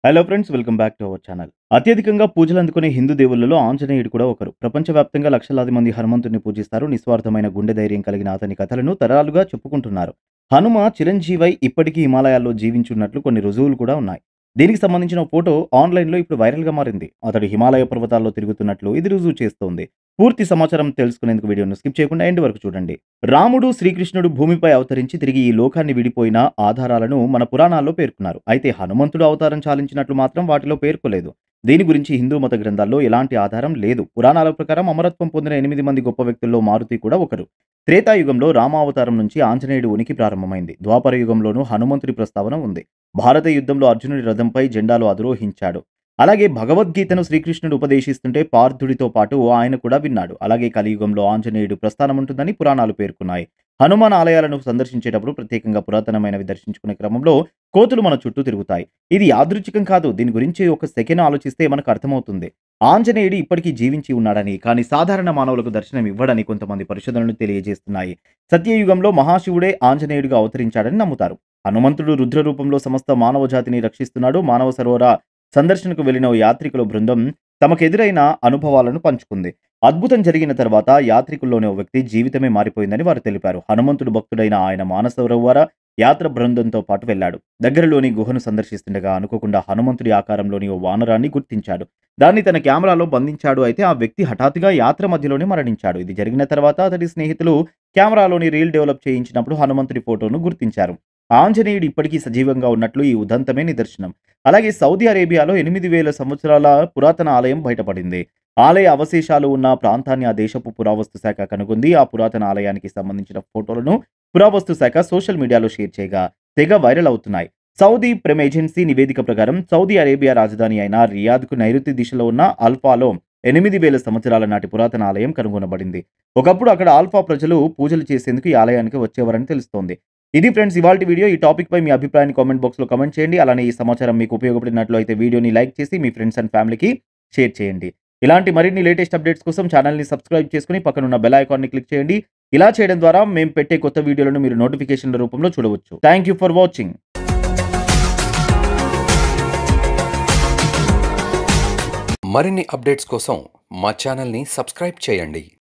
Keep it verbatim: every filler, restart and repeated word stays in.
Hello friends, welcome back to our channel. అత్యధికంగా పూజలు అందుకునే హిందూ దేవుళ్లలో ఆంజనేయుడు కూడా ఒకరు. ప్రపంచవ్యాప్తంగా లక్షలాది మంది హనుమంతుడిని పూజిస్తారు. నిస్వార్థమైన గుండె ధైర్యం కలిగిన అతని కథలను తరాలుగా చెప్పుకుంటున్నారు. హనుమ చిరంజీవై ఇప్పటికీ హిమాలయాల్లో జీవించున్నట్లు కొన్ని రుజువులు కూడా ఉన్నాయి. దీనికి సంబంధించిన ఫోటో ఆన్లైన్లో ఇప్పుడు వైరల్గా మారింది. అతడు హిమాలయ పర్వతాల్లో తిరుగుతున్నట్లు ఇది రుజువు చేస్తోంది. పూర్తి సమాచారం తెలుసుకునేందుకు వీడియోను స్కిప్ చేయకుండా ఎండ్ వరకు చూడండి. రాముడు, శ్రీకృష్ణుడు భూమిపై అవతరించి తిరిగి ఈ లోకాన్ని విడిపోయిన ఆధారాలను మన పురాణాల్లో పేర్కొన్నారు. అయితే హనుమంతుడు అవతారం చాలించినట్లు మాత్రం వాటిలో పేర్కొలేదు. దీని గురించి హిందూ మత గ్రంథాల్లో ఎలాంటి ఆధారం లేదు. పురాణాల ప్రకారం అమరత్వం పొందిన ఎనిమిది మంది గొప్ప వ్యక్తుల్లో మారుతి కూడా ఒకరు. త్రేతాయుగంలో రామావతారం నుంచి ఆంజనేయుడు ఉనికి ప్రారంభమైంది. ద్వాపర యుగంలోనూ హనుమంతుడి ప్రస్తావన ఉంది. భారత యుద్ధంలో అర్జునుడి రథంపై జెండాలు అధిరోహించాడు. అలాగే భగవద్గీతను శ్రీకృష్ణుడు ఉపదేశిస్తుంటే పార్థుడితో పాటు ఆయన కూడా విన్నాడు. అలాగే కలియుగంలో ఆంజనేయుడు ప్రస్థానం ఉంటుందని పురాణాలు పేర్కొన్నాయి. హనుమాన్ ఆలయాలను సందర్శించేటప్పుడు ప్రత్యేకంగా పురాతనమైనవి దర్శించుకునే క్రమంలో కోతులు మన చుట్టూ తిరుగుతాయి. ఇది యాదృచ్ఛికం కాదు. దీని గురించి ఒక సెకండ్ ఆలోచిస్తే మనకు అర్థమవుతుంది. ఆంజనేయుడు ఇప్పటికీ జీవించి ఉన్నాడని, కానీ సాధారణ మానవులకు దర్శనం ఇవ్వడని కొంతమంది పరిశోధనలు తెలియజేస్తున్నాయి. సత్యయుగంలో మహాశివుడే ఆంజనేయుడిగా అవతరించాడని నమ్ముతారు. హనుమంతుడు రుద్ర రూపంలో సమస్త మానవ జాతిని రక్షిస్తున్నాడు. మానవ సరోవర సందర్శనకు వెళ్లిన ఓ యాత్రికుల బృందం తమకెదురైన అనుభవాలను పంచుకుంది. అద్భుతం జరిగిన తర్వాత యాత్రికుల్లోని ఓ వ్యక్తి జీవితమే మారిపోయిందని వారు తెలిపారు. హనుమంతుడు భక్తుడైన ఆయన మానసరోవర యాత్ర బృందంతో పాటు వెళ్లాడు. దగ్గరలోని గుహను సందర్శిస్తుండగా అనుకోకుండా హనుమంతుడి ఆకారంలోని ఓ వానరాన్ని గుర్తించాడు. దాన్ని తన కెమెరాలో బంధించాడు. అయితే ఆ వ్యక్తి హఠాత్తుగా యాత్ర మధ్యలోనే మరణించాడు. ఇది జరిగిన తర్వాత అతడి స్నేహితులు కెమెరాలోని రీల్ డెవలప్ చేయించినప్పుడు హనుమంతుడి ఫోటోను గుర్తించారు. ఆంజనేయుడు ఇప్పటికీ సజీవంగా ఉన్నట్లు ఈ ఉదంతమే నిదర్శనం. అలాగే సౌదీ అరేబియాలో ఎనిమిది వేల సంవత్సరాల పురాతన ఆలయం బయటపడింది. ఆలయ అవశేషాలు ఉన్న ప్రాంతాన్ని ఆ దేశపు పురావస్తు శాఖ కనుగొంది. ఆ పురాతన ఆలయానికి సంబంధించిన ఫోటోలను పురావస్తు శాఖ సోషల్ మీడియాలో షేర్ చేయగా తెగ వైరల్ అవుతున్నాయి. సౌదీ ప్రెమ్ ఏజెన్సీ నివేదిక ప్రకారం సౌదీ అరేబియా రాజధాని అయిన రియాద్కు నైరుతి దిశలో ఉన్న అల్ఫాలో ఎనిమిది వేల సంవత్సరాల నాటి పురాతన ఆలయం కనుగొనబడింది. ఒకప్పుడు అక్కడ ఆల్ఫా ప్రజలు పూజలు చేసేందుకు ఈ ఆలయానికి వచ్చేవారని తెలుస్తోంది. ఇది ఫ్రెండ్స్ ఇవాల్టి వీడియో. ఈ టాపిక్ పై మీ అభిప్రాయాన్ని కామెంట్ బాక్స్లో కామెంట్ చేయండి. అలానే ఈ సమాచారం మీకు ఉపయోగపడినట్లు అయితే వీడియోని లైక్ చేసి మీ ఫ్రెండ్స్ అండ్ ఫ్యామిలీకి షేర్ చేయండి. ఇలాంటి మరిన్ని లేటెస్ట్ అప్డేట్స్ కోసం ఛానల్ని సబ్స్క్రైబ్ చేసుకుని పక్కనున్న బెల్ ఐకాన్ని క్లిక్ చేయండి. ఇలా చేయడం ద్వారా మేము పెట్టే కొత్త వీడియోలను మీరు నోటిఫికేషన్ల రూపంలో చూడవచ్చు. Thank you for watching. మరిన్ని అప్డేట్స్ కోసం మా ఛానల్ని సబ్స్క్రైబ్ చేయండి.